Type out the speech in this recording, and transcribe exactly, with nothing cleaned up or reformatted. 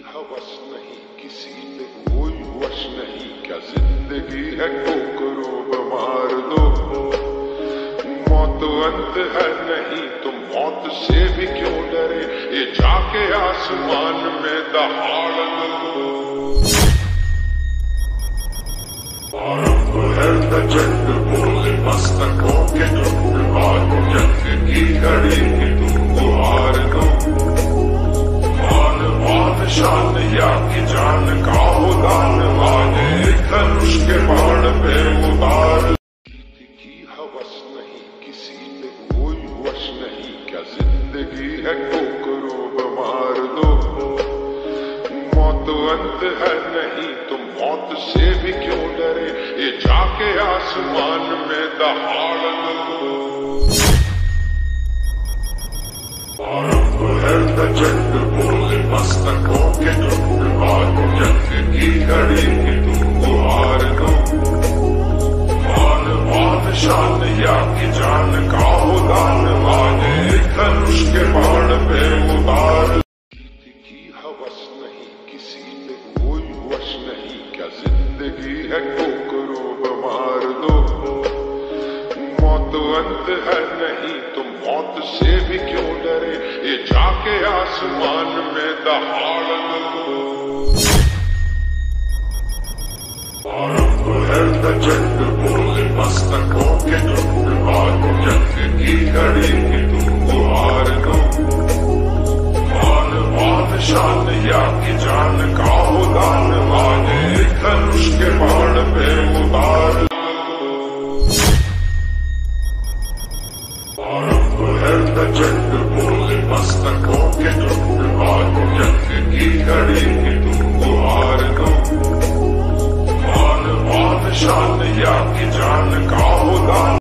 हवस नहीं, किसी पे कोई वश नहीं, क्या जिंदगी है ठोकरों मार दो। मौत अंत है नहीं, तुम मौत से भी क्यों डरे, ये जाके आसमान में दहाड़ दो। आरंभ है प्रचंड बोले मस्तकों के झुंड, आज जंग की घड़ी की तुमको हार दो। मान मान शान या की जान का हो दान, आने धनुष के बाण पे उतार। की हवस नहीं, किसी पे कोई वश नहीं, क्या जिंदगी है ठोकरों मार दो। मौत अंत है नहीं, तुम मौत से भी क्यों डरे, ये जाके आसमान में दहाड़ दो। आरंभ है प्रचंड बोले मस्तकों के झुंड, आज जंग की घड़ी की तुमको हार दो। मान मान शान या की जान का हो दान, आने धनुष के बाण पे उतार। की हवस नहीं, किसी पे कोई वश नहीं, क्या जिंदगी है ठोकरों मार दो। मौत अंत है नहीं, तुम मौत से भी क्यों डरे, ये जाके आसमान में दहाड़ दो। आरंभ है प्रचंड बोले मस्तकों के झुंड, आज जंग की घड़ी की तुमको हार दो। मान मान शान या की जान का हो दान, आने धनुष के बाण पे उतार। आरंभ है प्रचंड बोले मस्तकों के झुंड, आज जंग की घड़ी की तुमको हार दो। मान मान शान या की जान का हो दान।